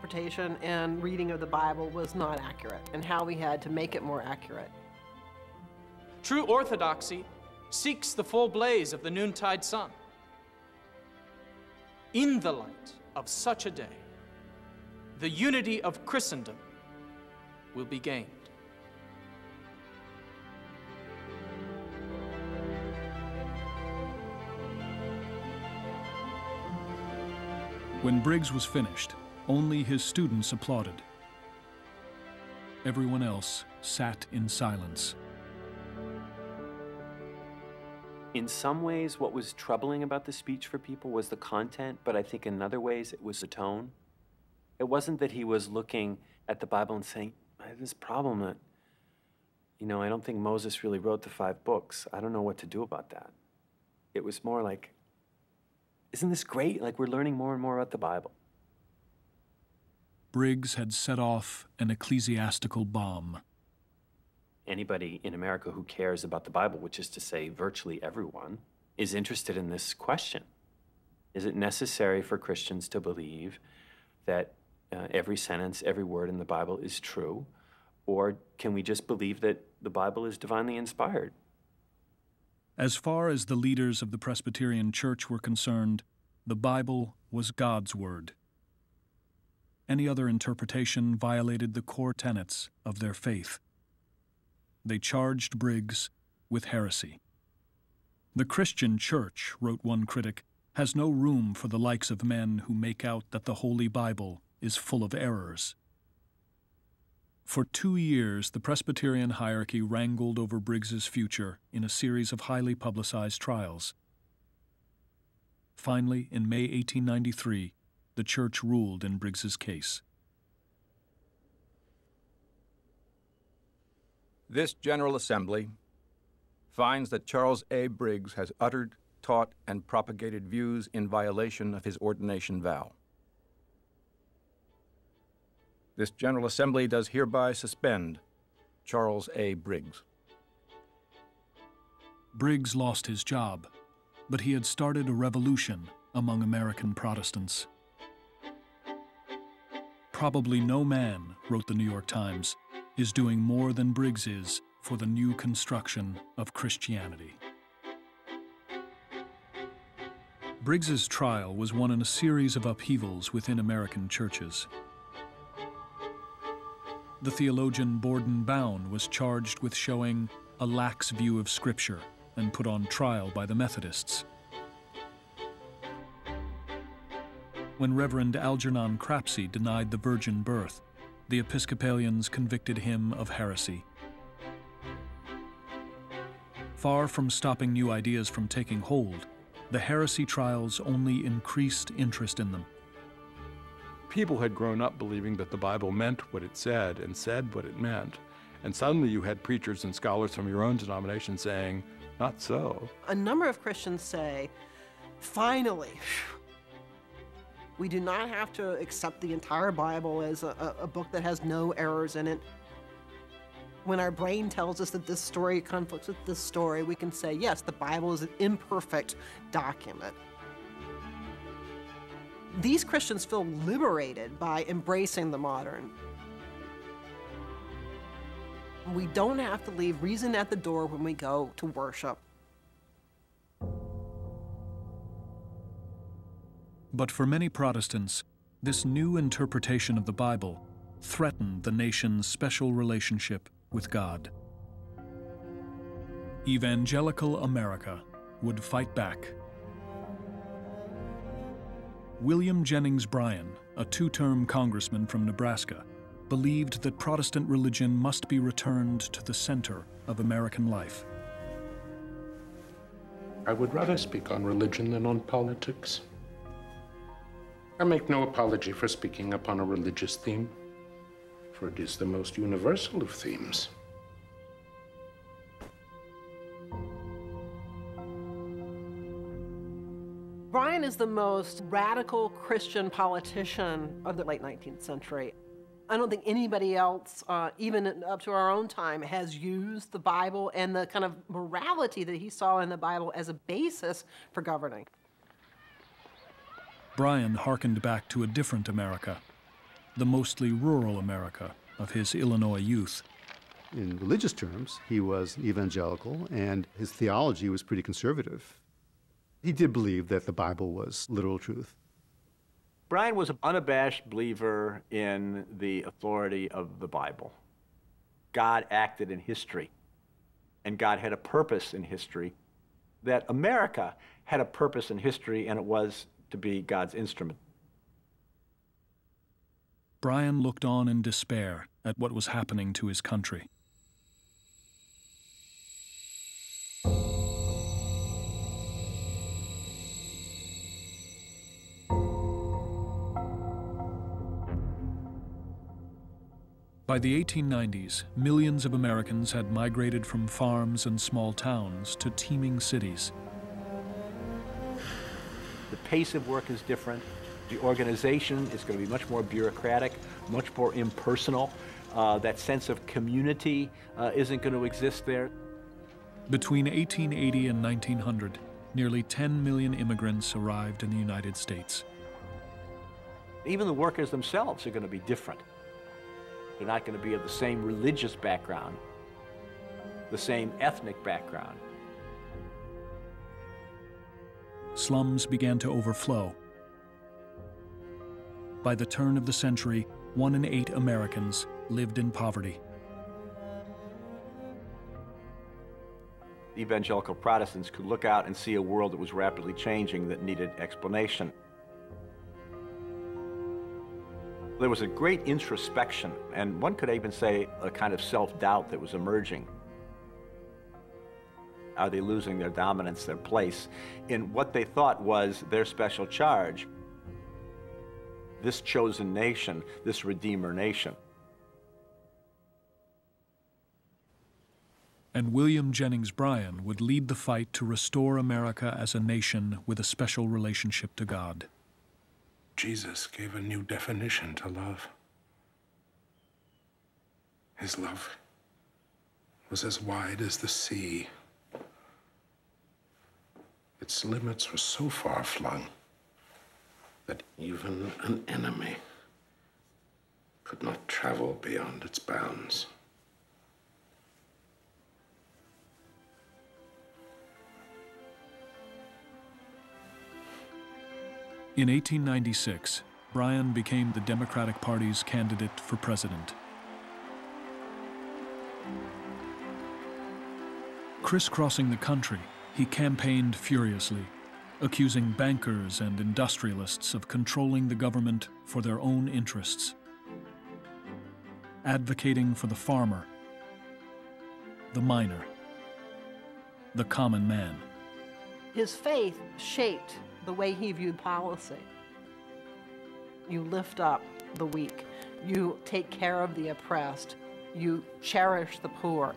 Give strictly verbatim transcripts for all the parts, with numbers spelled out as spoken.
interpretation and reading of the Bible was not accurate, and how we had to make it more accurate. True orthodoxy seeks the full blaze of the noontide sun. In the light of such a day, the unity of Christendom will be gained. When Briggs was finished, only his students applauded. Everyone else sat in silence. In some ways, what was troubling about the speech for people was the content, but I think in other ways it was the tone. It wasn't that he was looking at the Bible and saying, I have this problem that, you know, I don't think Moses really wrote the five books. I don't know what to do about that. It was more like, isn't this great? Like, we're learning more and more about the Bible. Briggs had set off an ecclesiastical bomb. Anybody in America who cares about the Bible, which is to say virtually everyone, is interested in this question. Is it necessary for Christians to believe that uh, every sentence, every word in the Bible is true? Or can we just believe that the Bible is divinely inspired? As far as the leaders of the Presbyterian Church were concerned, the Bible was God's word. Any other interpretation violated the core tenets of their faith. They charged Briggs with heresy. The Christian Church, wrote one critic, has no room for the likes of men who make out that the Holy Bible is full of errors. For two years, the Presbyterian hierarchy wrangled over Briggs's future in a series of highly publicized trials. Finally, in May eighteen ninety-three, the church ruled in Briggs's case. This General Assembly finds that Charles A. Briggs has uttered, taught, and propagated views in violation of his ordination vow. This General Assembly does hereby suspend Charles A. Briggs. Briggs lost his job, but he had started a revolution among American Protestants. Probably no man, wrote the New York Times, is doing more than Briggs is for the new construction of Christianity. Briggs's trial was one in a series of upheavals within American churches. The theologian Borden Bown was charged with showing a lax view of Scripture and put on trial by the Methodists. When Reverend Algernon Crapsey denied the virgin birth, the Episcopalians convicted him of heresy. Far from stopping new ideas from taking hold, the heresy trials only increased interest in them. People had grown up believing that the Bible meant what it said and said what it meant. And suddenly you had preachers and scholars from your own denomination saying, not so. A number of Christians say, finally, we do not have to accept the entire Bible as a, a book that has no errors in it. When our brain tells us that this story conflicts with this story, we can say, yes, the Bible is an imperfect document. These Christians feel liberated by embracing the modern. We don't have to leave reason at the door when we go to worship. But for many Protestants, this new interpretation of the Bible threatened the nation's special relationship with God. Evangelical America would fight back. William Jennings Bryan, a two-term congressman from Nebraska, believed that Protestant religion must be returned to the center of American life. I would rather speak on religion than on politics. I make no apology for speaking upon a religious theme, for it is the most universal of themes. Bryan is the most radical Christian politician of the late nineteenth century. I don't think anybody else, uh, even up to our own time, has used the Bible and the kind of morality that he saw in the Bible as a basis for governing. Bryan hearkened back to a different America, the mostly rural America of his Illinois youth. In religious terms, he was evangelical, and his theology was pretty conservative. He did believe that the Bible was literal truth. Brian was an unabashed believer in the authority of the Bible. God acted in history, and God had a purpose in history, that America had a purpose in history, and it was to be God's instrument. Brian looked on in despair at what was happening to his country. By the eighteen nineties, millions of Americans had migrated from farms and small towns to teeming cities. The pace of work is different. The organization is going to be much more bureaucratic, much more impersonal. Uh, that sense of community uh, isn't going to exist there. Between eighteen eighty and nineteen hundred, nearly ten million immigrants arrived in the United States. Even the workers themselves are going to be different. They're not going to be of the same religious background, the same ethnic background. Slums began to overflow. By the turn of the century, one in eight Americans lived in poverty. Evangelical Protestants could look out and see a world that was rapidly changing that needed explanation. There was a great introspection, and one could even say a kind of self-doubt that was emerging. Are they losing their dominance, their place in what they thought was their special charge? This chosen nation, this Redeemer nation. And William Jennings Bryan would lead the fight to restore America as a nation with a special relationship to God. Jesus gave a new definition to love. His love was as wide as the sea. Its limits were so far-flung that even an enemy could not travel beyond its bounds. In eighteen ninety-six, Bryan became the Democratic Party's candidate for president. Crisscrossing the country, he campaigned furiously, accusing bankers and industrialists of controlling the government for their own interests, advocating for the farmer, the miner, the common man. His faith shaped the way he viewed policy. You lift up the weak. You take care of the oppressed. You cherish the poor.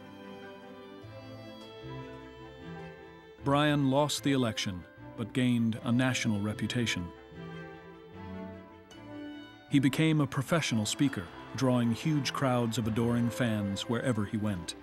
Bryan lost the election, but gained a national reputation. He became a professional speaker, drawing huge crowds of adoring fans wherever he went.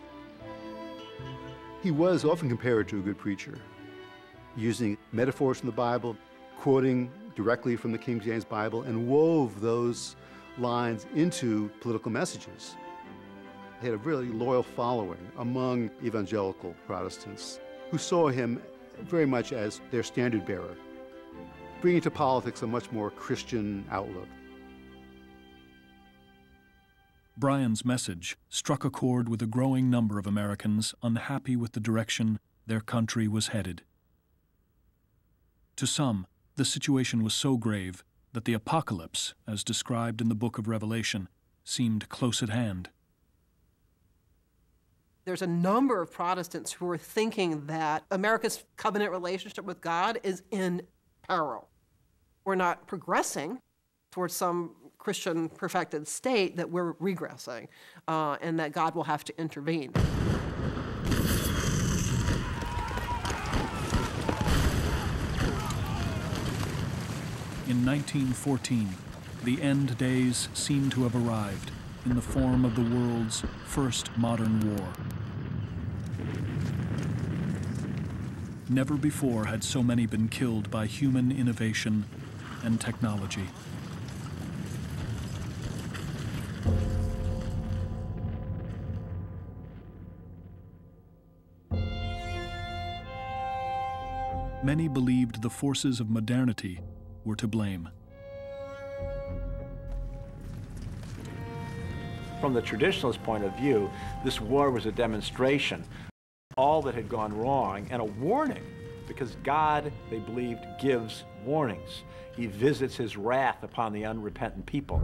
He was often compared to a good preacher, using metaphors from the Bible, quoting directly from the King James Bible, and wove those lines into political messages. He had a really loyal following among evangelical Protestants who saw him very much as their standard bearer, bringing to politics a much more Christian outlook. Bryan's message struck a chord with a growing number of Americans unhappy with the direction their country was headed. To some, the situation was so grave that the apocalypse, as described in the book of Revelation, seemed close at hand. There's a number of Protestants who are thinking that America's covenant relationship with God is in peril. We're not progressing towards some Christian perfected state, that we're regressing, uh, and that God will have to intervene. In nineteen fourteen, the end days seemed to have arrived in the form of the world's first modern war. Never before had so many been killed by human innovation and technology. many believed the forces of modernity were to blame. From the traditionalist point of view, this war was a demonstration of all that had gone wrong and a warning, because God, they believed, gives warnings. He visits his wrath upon the unrepentant people.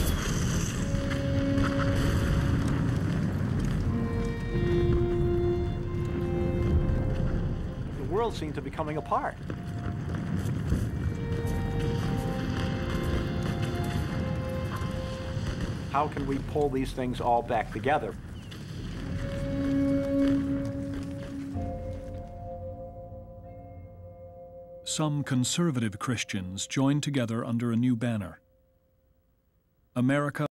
The world seemed to be coming apart. How can we pull these things all back together? Some conservative Christians joined together under a new banner: America